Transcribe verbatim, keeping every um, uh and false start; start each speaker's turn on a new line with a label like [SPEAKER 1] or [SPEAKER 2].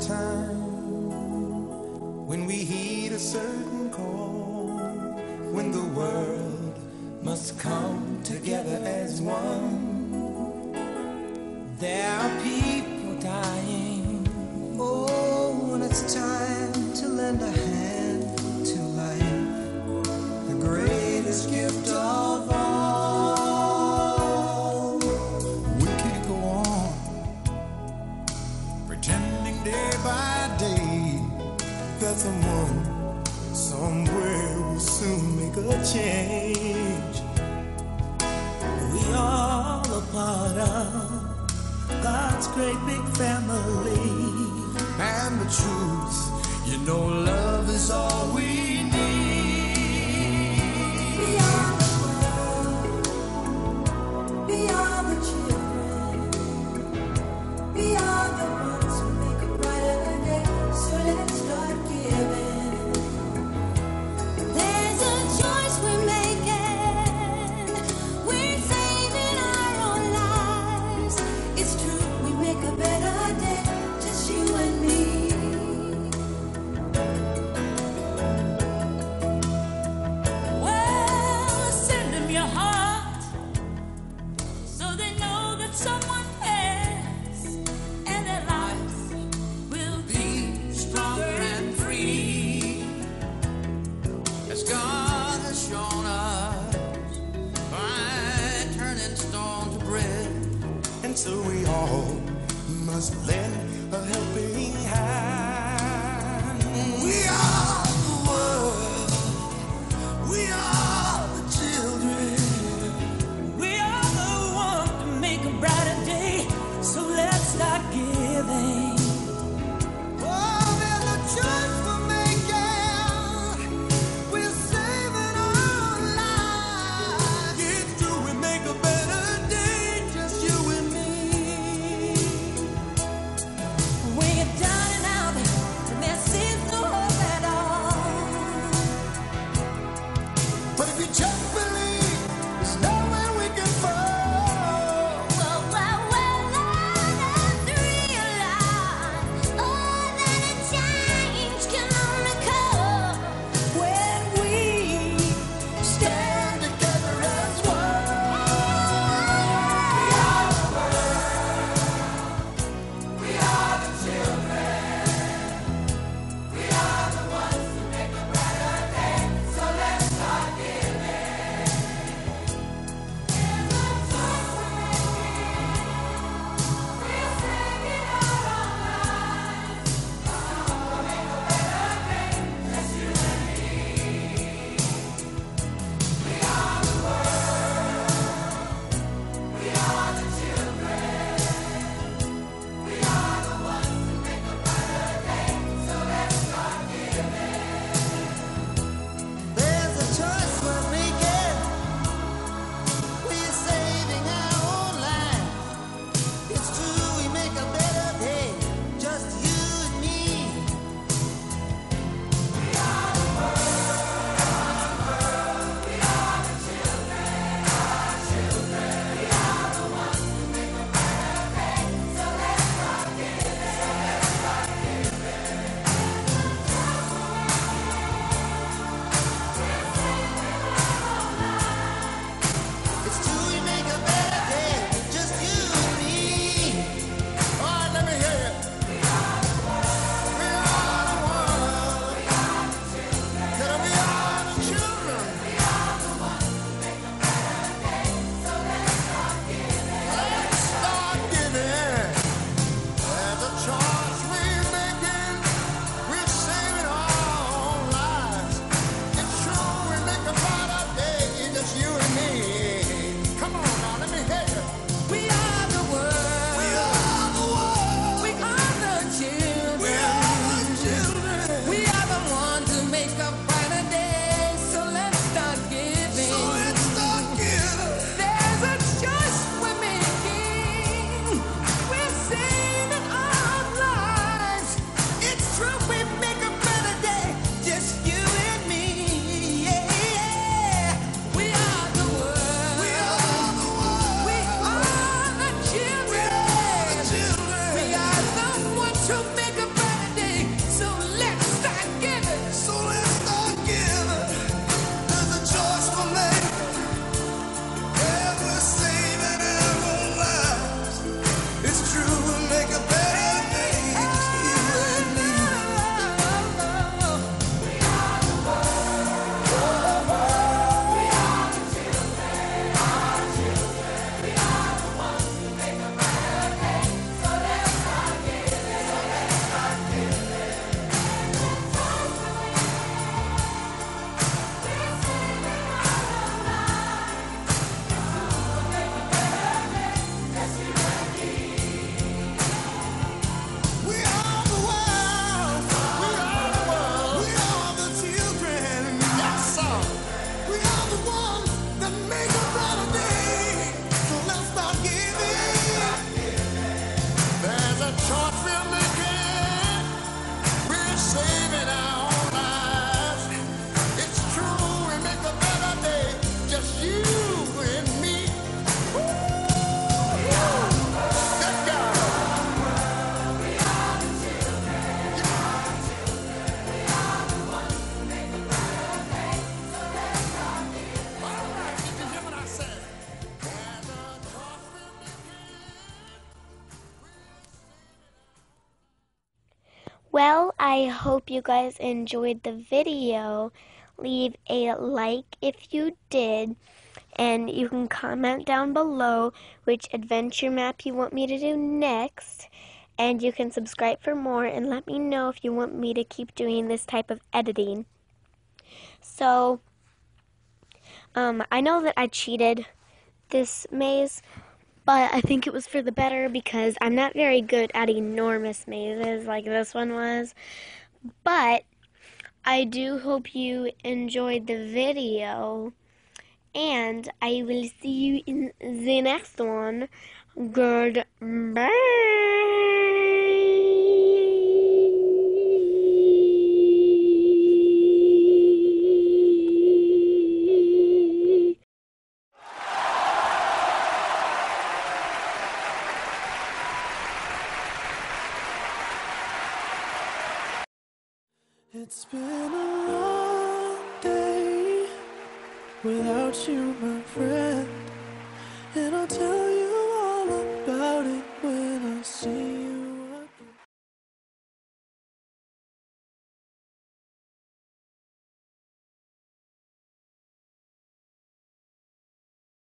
[SPEAKER 1] time when we heed a certain call, when the world must come together as one. There are people dying. Oh, when it's time to lend a hand to life, the greatest gift of all. We can't go on pretending day by day that someone somewhere will soon make a change. We all a part of God's great big family. And the truth, you know, love is all we need. We are the world, we are the children, we are the ones who make a brighter day. So let's start giving. There's a choice we're making. We're saving our own lives. It's true, we make a better day, just you and me. Well, send them your heart so they know that someone cares, and their lives will be stronger and free, as God has shown us by turning stone to bread. And so we all must lend a helping hand. We are the world, we are the children, we are the ones to make a brighter day. So let's start giving. Oh, there's a choice we're making. We're saving our lives. It's true, we make a better day, just you and me. When you're down and out
[SPEAKER 2] Well, I hope you guys enjoyed the video. Leave a like if you did, and you can comment down below which adventure map you want me to do next, and you can subscribe for more and let me know if you want me to keep doing this type of editing. So, um, I know that I cheated this maze, but I think it was for the better because I'm not very good at enormous mazes like this one was. But I do hope you enjoyed the video, and I will see you in the next one. Goodbye.
[SPEAKER 1] It's been a long day without you, my friend, and I'll tell you